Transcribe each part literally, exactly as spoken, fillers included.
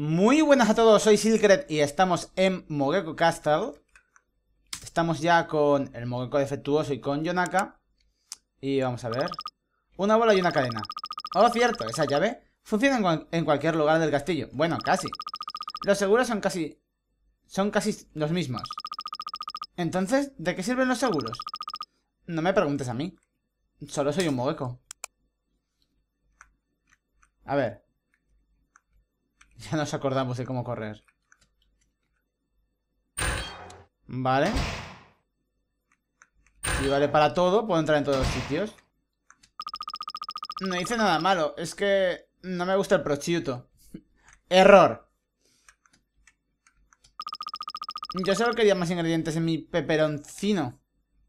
Muy buenas a todos, soy Silkret y estamos en Mogeko Castle. Estamos ya con el Mogeko defectuoso y con Yonaka. Y vamos a ver. Una bola y una cadena. Oh, cierto, esa llave funciona en, cual en cualquier lugar del castillo. Bueno, casi. Los seguros son casi... Son casi los mismos. Entonces, ¿de qué sirven los seguros? No me preguntes a mí. Solo soy un Mogeko. A ver. Ya nos acordamos de cómo correr. Vale. Si vale para todo, puedo entrar en todos los sitios. No hice nada malo. Es que no me gusta el prosciutto. Error. Yo solo quería más ingredientes en mi peperoncino.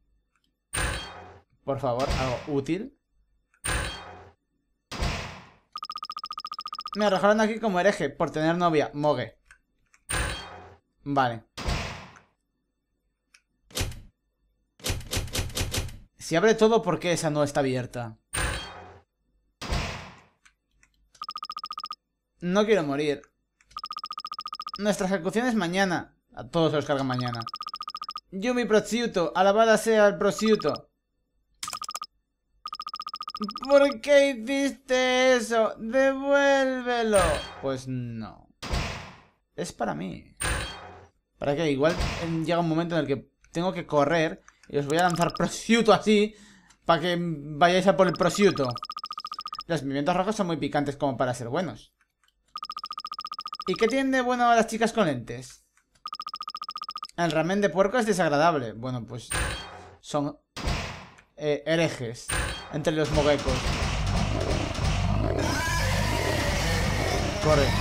Por favor, algo útil. Me arrojaron aquí como hereje por tener novia, Moge. Vale. Si abre todo, ¿por qué esa no está abierta? No quiero morir. Nuestra ejecución es mañana. A todos se los cargan mañana. Yumi prosciutto, alabada sea el prosciutto. ¿Por qué hiciste eso? ¡Devuélvelo! Pues no. Es para mí. ¿Para qué? Igual llega un momento en el que tengo que correr y os voy a lanzar prosciutto así para que vayáis a por el prosciutto. Los pimientos rojos son muy picantes como para ser buenos. ¿Y qué tienen de bueno a las chicas con lentes? El ramen de puerco es desagradable. Bueno, pues son eh, herejes entre los mogekos. Corre.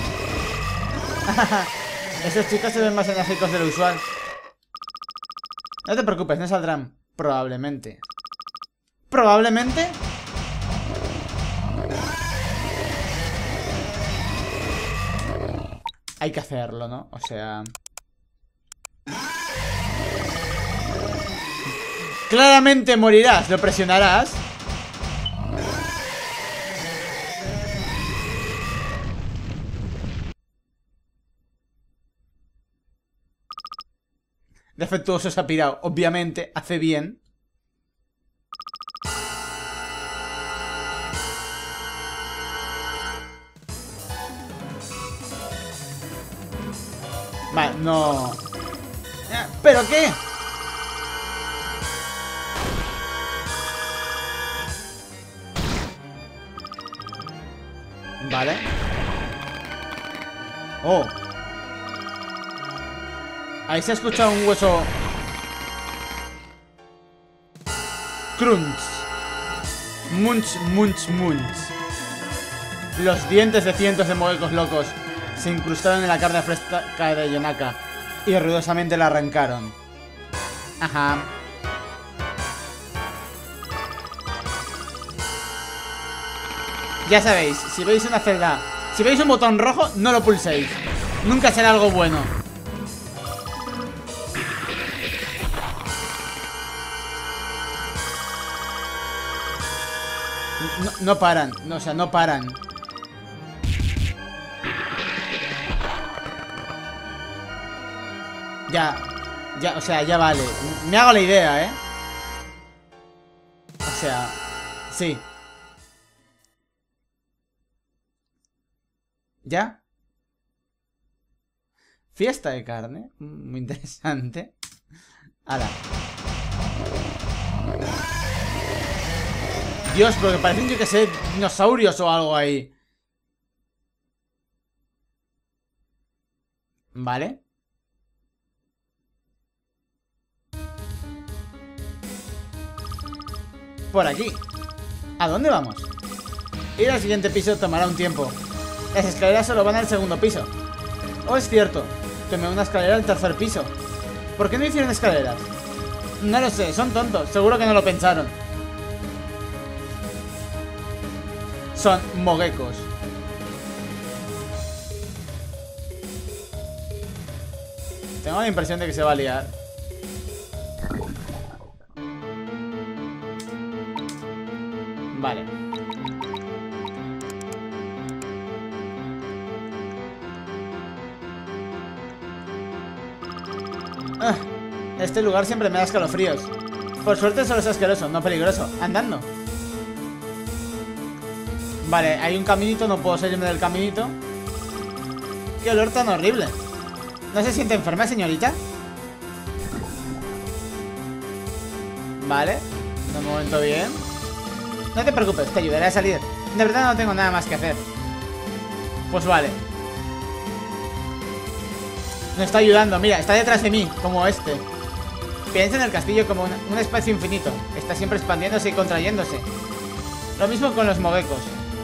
Esos chicos se ven más enérgicos de lo usual. No te preocupes, no saldrán. Probablemente. ¿Probablemente? Hay que hacerlo, ¿no? O sea... Claramente morirás, lo presionarás. Defectuoso se ha pirado, obviamente, hace bien. Vale, no. ¿Pero qué? Vale. Oh. Ahí se ha escuchado un hueso. Crunch. Munch, munch, munch. Los dientes de cientos de mogekos locos se incrustaron en la carne fresca de Yonaka y ruidosamente la arrancaron. Ajá. Ya sabéis, si veis una celda, si veis un botón rojo, no lo pulséis. Nunca será algo bueno. No, no paran, no, o sea, no paran. Ya, ya, o sea, ya vale. Me hago la idea, ¿eh? O sea, sí. ¿Ya? Fiesta de carne. Muy interesante. Ala. Dios, pero que parecen, yo que sé, dinosaurios o algo ahí. Vale. Por aquí. ¿A dónde vamos? Ir al siguiente piso tomará un tiempo. Las escaleras solo van al segundo piso. Oh, es cierto. Tomé una escalera al tercer piso. ¿Por qué no hicieron escaleras? No lo sé, son tontos. Seguro que no lo pensaron. Son mogekos. Tengo la impresión de que se va a liar. Vale. Ah, este lugar siempre me da escalofríos. Por suerte solo es asqueroso, no peligroso. Andando. Vale, hay un caminito, no puedo salirme del caminito. Qué olor tan horrible. ¿No se siente enferma, señorita? Vale, de momento bien. No te preocupes, te ayudaré a salir. De verdad no tengo nada más que hacer. Pues vale. Me está ayudando, mira, está detrás de mí, como este. Piensa en el castillo como un, un espacio infinito. Está siempre expandiéndose y contrayéndose. Lo mismo con los moguecos.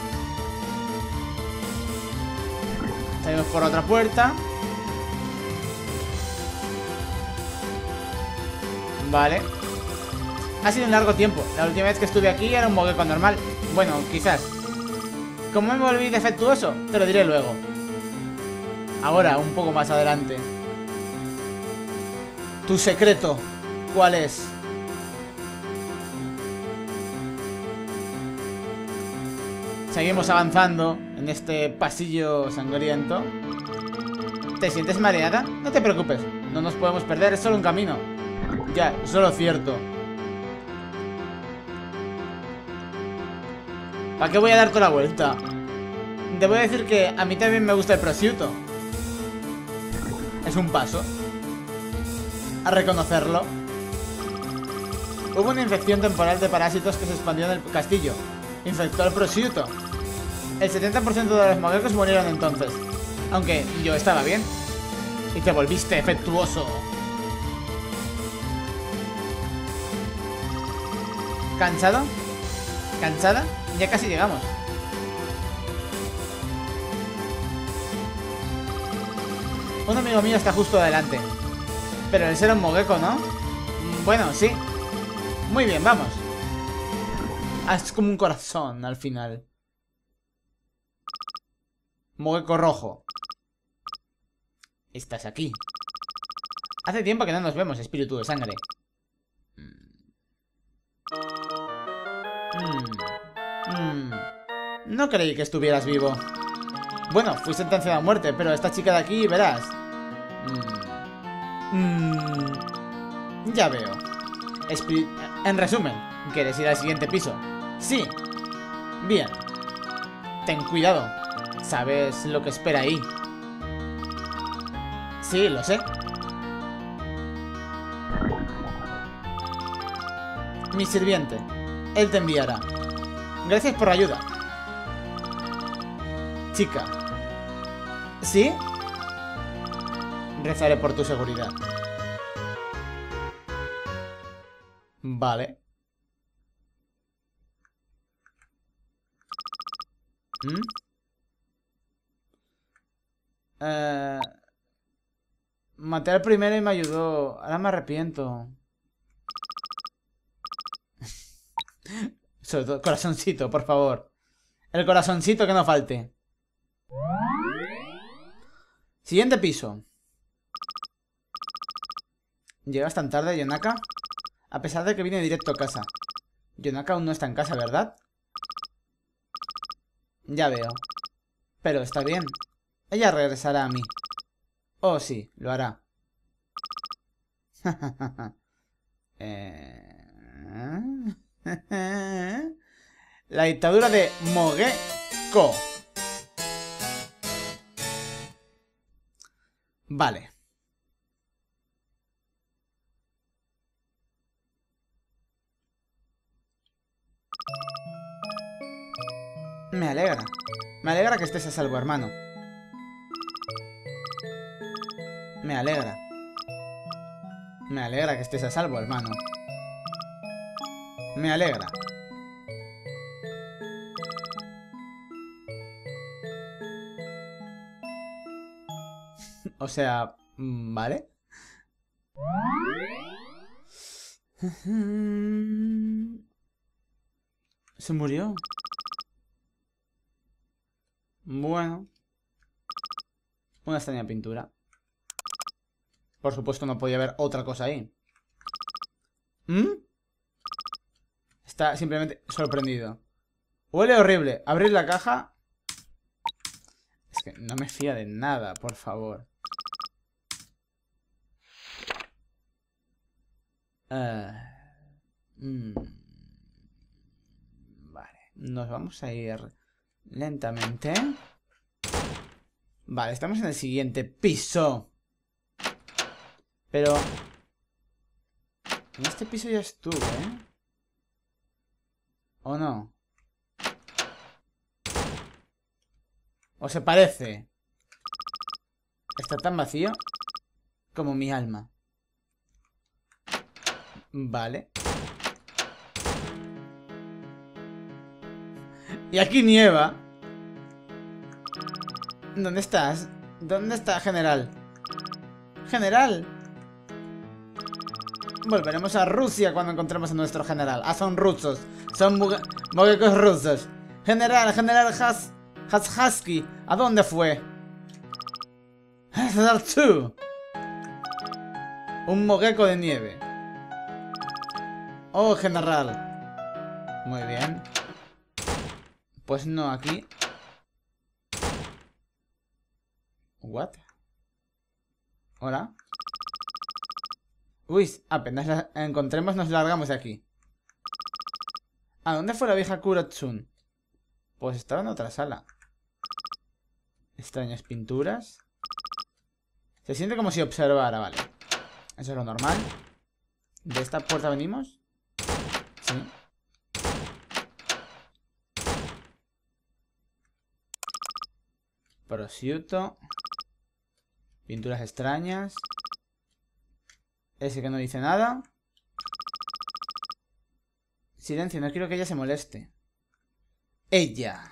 Salimos por otra puerta. Vale. Ha sido un largo tiempo. La última vez que estuve aquí era un mogueco normal. Bueno, quizás. ¿Cómo me volví defectuoso? Te lo diré luego. Ahora, un poco más adelante. Tu secreto, ¿cuál es? Seguimos avanzando en este pasillo sangriento. ¿Te sientes mareada? No te preocupes, no nos podemos perder, es solo un camino. Ya, solo cierto. ¿Para qué voy a dar toda la vuelta? Te voy a decir que a mí también me gusta el prosciutto. Es un paso a reconocerlo. Hubo una infección temporal de parásitos que se expandió en el castillo. Infectó al prosciutto. El setenta por ciento de los moguecos murieron entonces. Aunque yo estaba bien. Y te volviste defectuoso. ¿Cansado? ¿Cansada? Ya casi llegamos. Un amigo mío está justo adelante. Pero él será un mogueco, ¿no? Bueno, sí. Muy bien, vamos. Ah, es como un corazón al final. Mogueco rojo. Estás aquí. Hace tiempo que no nos vemos, espíritu de sangre. Mm. Mm. No creí que estuvieras vivo. Bueno, fui sentenciado a muerte, pero esta chica de aquí, verás. Mm. Mm. Ya veo. Espí- en resumen, ¿quieres ir al siguiente piso? Sí. Bien. Ten cuidado. ¿Sabes lo que espera ahí? Sí, lo sé. Mi sirviente. Él te enviará. Gracias por la ayuda. Chica. ¿Sí? Rezaré por tu seguridad. Vale. ¿Mm? Eh... Maté al primero y me ayudó. Ahora me arrepiento. Sobre todo, corazoncito, por favor. El corazoncito que no falte. Siguiente piso. ¿Llegas tan tarde, Yonaka? A pesar de que vine directo a casa. Yonaka aún no está en casa, ¿verdad? Ya veo. Pero está bien. Ella regresará a mí. Oh, sí, lo hará. eh... La dictadura de Mogueco. Vale. Me alegra. Me alegra que estés a salvo, hermano. Me alegra. Me alegra que estés a salvo, hermano. Me alegra. O sea, ¿vale? Se murió. Bueno. Una extraña pintura. Por supuesto no podía haber otra cosa ahí. ¿Mm? Está simplemente sorprendido. Huele horrible. Abrir la caja. Es que no me fía de nada, por favor. Uh, mm, vale, nos vamos a ir lentamente. Vale, estamos en el siguiente piso. Pero en este piso ya estuve, ¿eh? ¿O no? ¿O se parece? Está tan vacío como mi alma. Vale. Y aquí nieva. ¿Dónde estás? ¿Dónde está, general? ¡General! Volveremos a Rusia cuando encontremos a nuestro general. Ah, son rusos. Son moguecos rusos. General, general Has... Hashasky. ¿A dónde fue? Un mogueco de nieve. Oh, general. Muy bien. Pues no, aquí. What? Hola. Uy, apenas la encontremos nos largamos de aquí. ¿A dónde fue la vieja Kurotsun? Pues estaba en otra sala. Extrañas pinturas. Se siente como si observara, vale. Eso es lo normal. ¿De esta puerta venimos? Sí. Prosciutto. Pinturas extrañas. Ese que no dice nada. Silencio, no quiero que ella se moleste. Ella.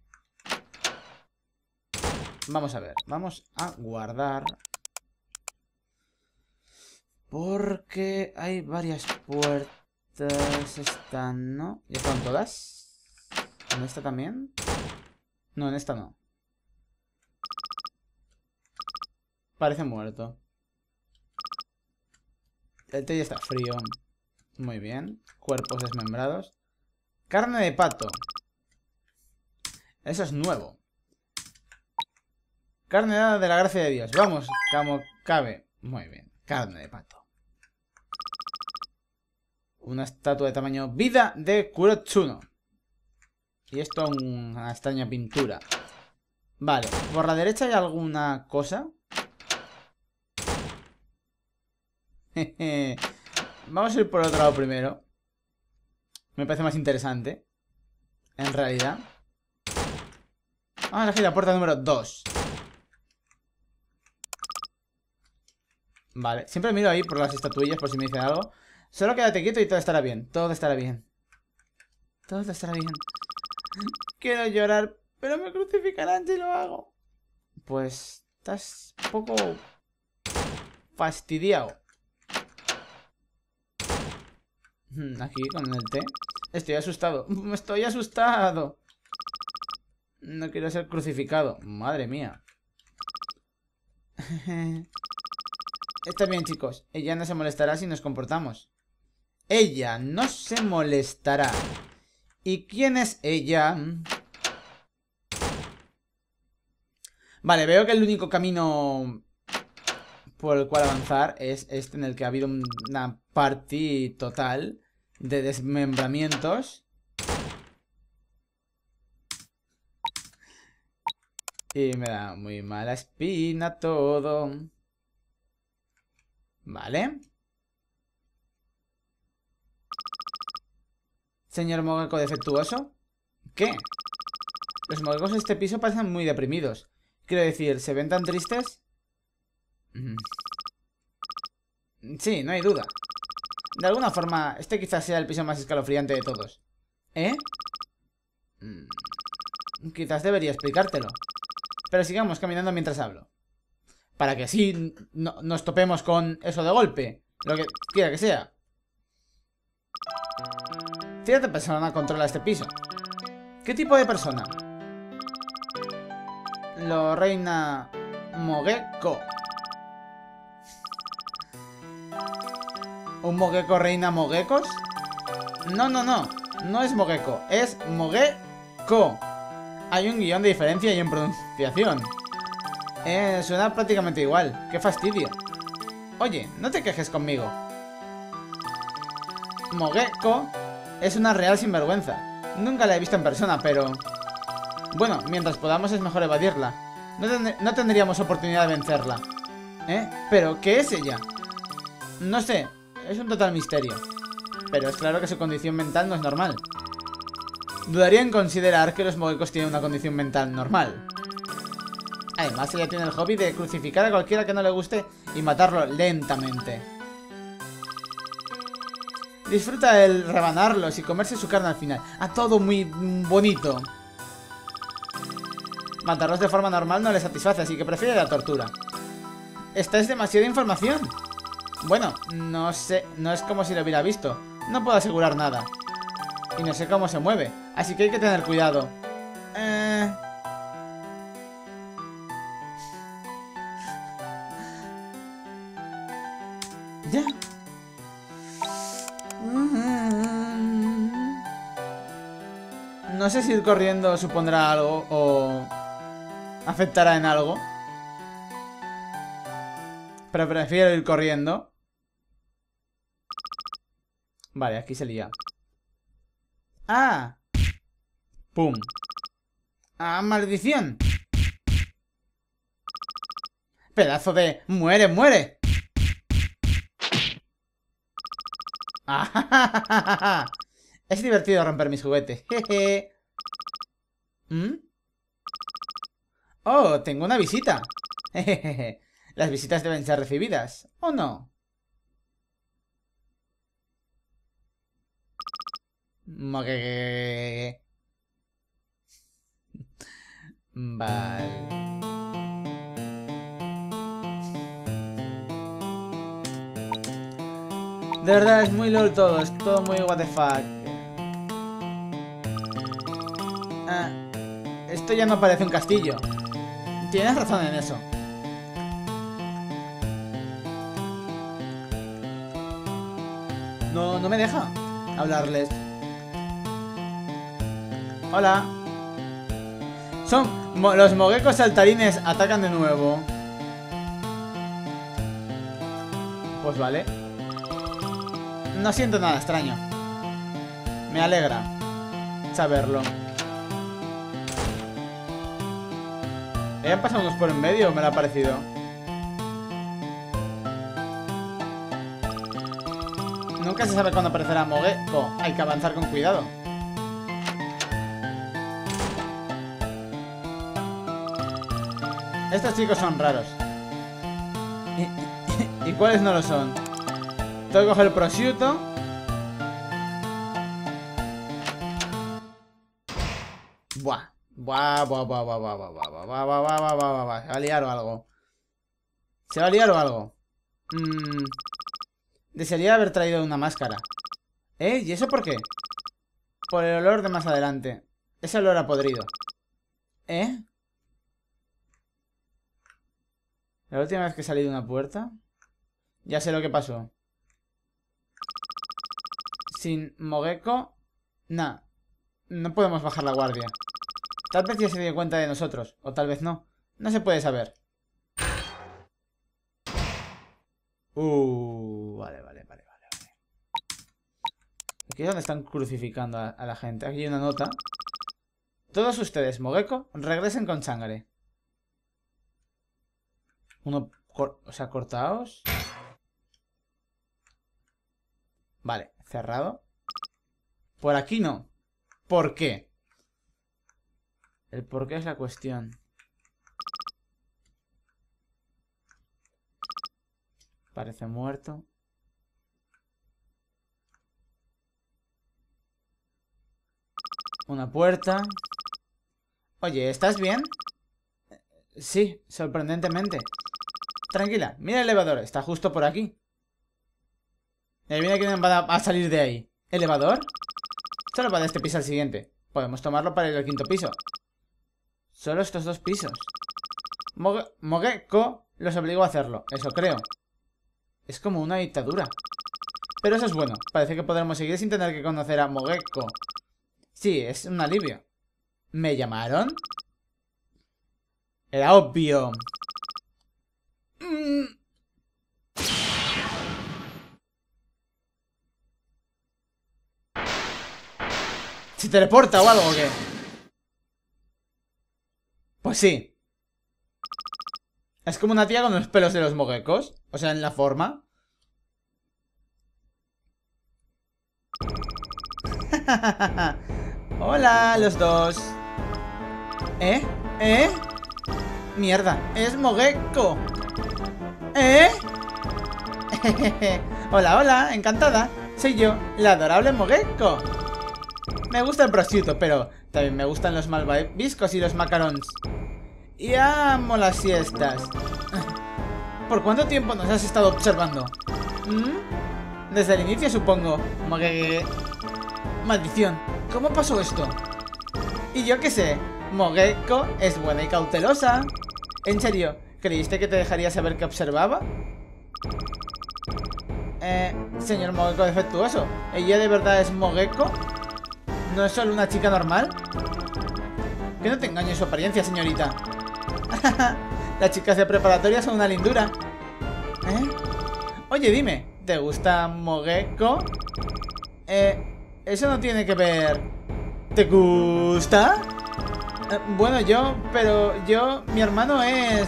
Vamos a ver, vamos a guardar. Porque hay varias puertas. Están, ¿no? ¿Ya están todas? ¿En esta también? No, en esta no. Parece muerto. El té ya está frío. Muy bien. Cuerpos desmembrados. Carne de pato. Eso es nuevo. Carne dada de la gracia de Dios. Vamos, como cabe. Muy bien. Carne de pato. Una estatua de tamaño vida de Kurotsuno. Y esto una extraña pintura. Vale. Por la derecha hay alguna cosa. Vamos a ir por el otro lado primero. Me parece más interesante. En realidad. Vamos a elegir la puerta número dos. Vale, siempre miro ahí por las estatuillas por si me dicen algo. Solo quédate quieto y todo estará bien. Todo estará bien. Todo estará bien. Quiero llorar, pero me crucificarán si lo hago. Pues estás un poco fastidiado. Aquí con el té. Estoy asustado. Estoy asustado. No quiero ser crucificado. Madre mía. Está bien, chicos. Ella no se molestará si nos comportamos. Ella no se molestará. ¿Y quién es ella? Vale, veo que el único camino por el cual avanzar es este en el que ha habido una party total de desmembramientos. Y me da muy mala espina todo. Vale. Señor Mogeko defectuoso. ¿Qué? Los Mogekos de este piso parecen muy deprimidos. Quiero decir, ¿se ven tan tristes? Sí, no hay duda. De alguna forma, este quizás sea el piso más escalofriante de todos. ¿Eh? Quizás debería explicártelo. Pero sigamos caminando mientras hablo. Para que así no, nos topemos con eso de golpe. Lo que quiera que sea. Cierta persona controla este piso. ¿Qué tipo de persona? Lo reina Mogeko. ¿Un Mogeko reina Mogekos? No, no, no. No es Mogeko, es Mogeko. Hay un guión de diferencia y en pronunciación. Eh, suena prácticamente igual. ¡Qué fastidio! Oye, no te quejes conmigo. Mogeko es una real sinvergüenza. Nunca la he visto en persona, pero... Bueno, mientras podamos es mejor evadirla. No, ten no tendríamos oportunidad de vencerla. ¿Eh? ¿Pero qué es ella? No sé, es un total misterio. Pero es claro que su condición mental no es normal. Dudaría en considerar que los Mogekos tienen una condición mental normal. Además, ella tiene el hobby de crucificar a cualquiera que no le guste y matarlo lentamente. Disfruta el rebanarlos y comerse su carne al final. Ah, todo muy bonito. Matarlos de forma normal no le satisface, así que prefiere la tortura. Esta es demasiada información. Bueno, no sé, no es como si lo hubiera visto. No puedo asegurar nada. Y no sé cómo se mueve, así que hay que tener cuidado. Eh... Ya. No sé si ir corriendo supondrá algo o afectará en algo. Pero prefiero ir corriendo. Vale, aquí se lía. ¡Ah! ¡Pum! ¡Ah, maldición! ¡Pedazo de... ¡Muere, muere! ¡Ah! Es divertido romper mis juguetes. Jeje. ¿Mm? ¡Oh! Tengo una visita. Jejeje. Las visitas deben ser recibidas, ¿o no? Vale. De verdad, es muy lol todo. Es todo muy what the fuck. Ah, esto ya no parece un castillo. Tienes razón en eso. No, no me deja hablarles. Hola. Son mo los Mogekos saltarines atacan de nuevo. Pues vale. No siento nada extraño. Me alegra saberlo. ¿Eh, han pasado unos por en medio o me lo ha parecido? Nunca se sabe cuándo aparecerá Mogeko. Hay que avanzar con cuidado. Estos chicos son raros. ¿Y, y, y cuáles no lo son? Tengo que coger el prosciutto. Buah. Buah, buah, buah, buah, buah, buah, buah, buah, buah, buah, buah, buah, buah. ¿Se va a liar o algo? ¿Se va a liar o algo? Mmm... Desearía haber traído una máscara. ¿Eh? ¿Y eso por qué? Por el olor de más adelante. Ese olor a podrido. ¿Eh? La última vez que salí de una puerta. Ya sé lo que pasó. Sin Mogeko. Nah. No podemos bajar la guardia. Tal vez ya se dio cuenta de nosotros. O tal vez no. No se puede saber. Uh, vale, vale, vale, vale, vale. Aquí es donde están crucificando a, a la gente. Aquí hay una nota. Todos ustedes, Mogeko, regresen con sangre. Uno, o sea, cortaos. Vale, cerrado. Por aquí no. ¿Por qué? El por qué es la cuestión. Parece muerto. Una puerta. Oye, ¿estás bien? Sí, sorprendentemente. Tranquila, mira el elevador, está justo por aquí. Y adivina quién va a salir de ahí. ¿Elevador? Solo va de este piso al siguiente. Podemos tomarlo para ir al quinto piso. Solo estos dos pisos. Moge Mogeko los obligó a hacerlo, eso creo. Es como una dictadura. Pero eso es bueno. Parece que podremos seguir sin tener que conocer a Mogeko. Sí, es un alivio. ¿Me llamaron? Era obvio. Mm. ¿Se teleporta o algo o qué? Pues sí. Es como una tía con los pelos de los Mogekos. O sea, en la forma. Hola, los dos. ¿Eh? ¿Eh? Mierda, es Mogeko. ¿Eh? Hola, hola, encantada. Soy yo, la adorable Mogeko. Me gusta el prosciutto, pero también me gustan los malvaviscos y los macarons. Y amo las siestas. ¿Por cuánto tiempo nos has estado observando? ¿Mm? Desde el inicio, supongo. Moge... Maldición, ¿cómo pasó esto? Y yo qué sé, Mogeko es buena y cautelosa. ¿En serio? ¿Creíste que te dejaría saber qué observaba? Eh, señor Mogeko defectuoso, ¿ella de verdad es Mogeko? ¿No es solo una chica normal? Que no te engañe su apariencia, señorita. Las chicas de preparatoria son una lindura. ¿Eh? Oye, dime, ¿te gusta Mogeko? Eh, eso no tiene que ver. ¿Te gusta? Eh, bueno, yo, pero yo, mi hermano es...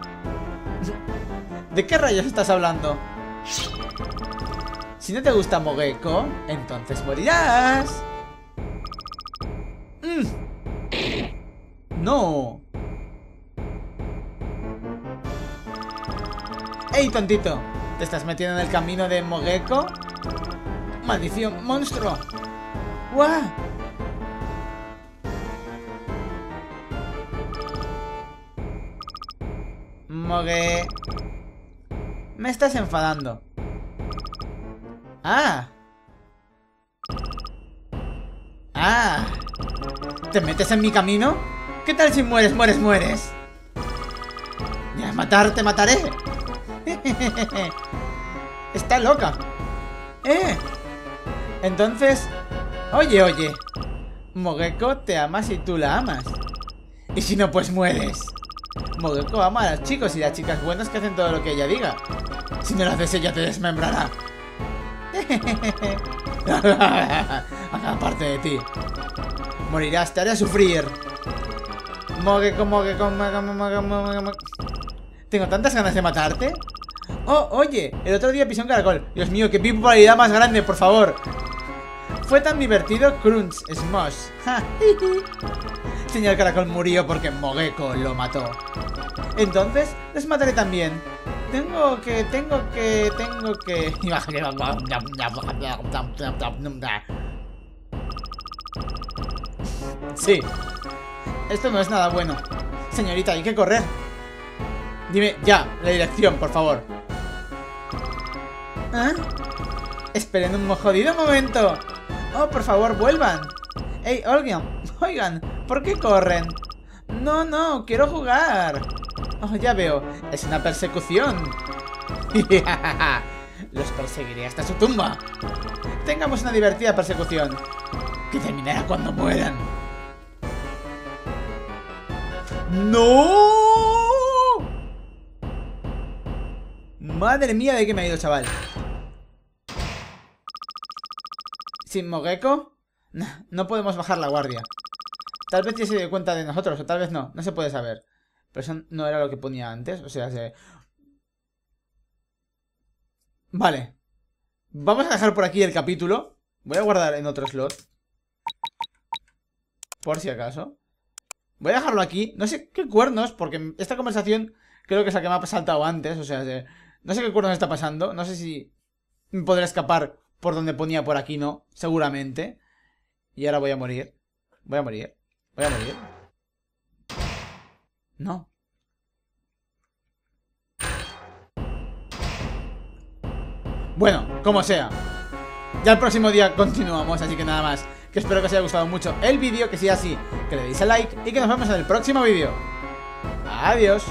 ¿De qué rayos estás hablando? Si no te gusta Mogeko, entonces morirás. Mm. No. ¡Ey, tontito! ¿Te estás metiendo en el camino de Mogeko? ¡Maldición, monstruo! ¡Guau! Moge... Me estás enfadando. ¡Ah! ¡Ah! ¿Te metes en mi camino? ¿Qué tal si mueres, mueres, mueres? Ya, matar, te mataré. Está loca. ¡Eh! Entonces... Oye, oye. Mogeko te ama si tú la amas. Y si no, pues mueres. Mogeko ama a los chicos y las chicas buenas que hacen todo lo que ella diga. Si no lo haces, ella te desmembrará. Aparte de ti. Morirás, te haré sufrir. Mogeko, Mogeko, Mogeko, Mogeko, Mogeko. Tengo tantas ganas de matarte. Oh, oye, el otro día pisé un caracol. Dios mío, qué popularidad más grande, por favor. Fue tan divertido. Crunch, Smosh. Señor Caracol murió porque Mogeko lo mató. Entonces, les mataré también. Tengo que, tengo que, tengo que... Sí. Esto no es nada bueno. Señorita, hay que correr. Dime ya, la dirección, por favor. ¿Ah? Esperen un jodido momento. Oh, por favor, vuelvan. Ey, oigan, oigan, ¿por qué corren? No, no, quiero jugar. Oh, ya veo, es una persecución. Los perseguiré hasta su tumba. Tengamos una divertida persecución que terminará cuando mueran. ¡No! Madre mía, de qué me ha ido, chaval. ¿Sin Mogeko? No, no podemos bajar la guardia. Tal vez ya se dio cuenta de nosotros, o tal vez no. No se puede saber. Pero eso no era lo que ponía antes. O sea, se... Vale. Vamos a dejar por aquí el capítulo. Voy a guardar en otro slot. Por si acaso. Voy a dejarlo aquí. No sé qué cuernos, porque esta conversación creo que es la que me ha saltado antes. O sea, se... no sé qué cuernos está pasando. No sé si me podré escapar por donde ponía por aquí, no. Seguramente. Y ahora voy a morir. Voy a morir. Voy a morir. No. Bueno, como sea. Ya el próximo día continuamos, así que nada más. Que espero que os haya gustado mucho el vídeo. Que sea así, que le deis a like. Y que nos vemos en el próximo vídeo. Adiós.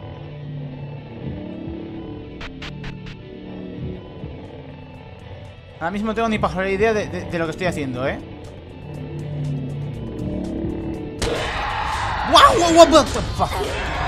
Ahora mismo no tengo ni pajolera idea de, de, de lo que estoy haciendo, ¿eh? ¡Wow! ¡What the fuck!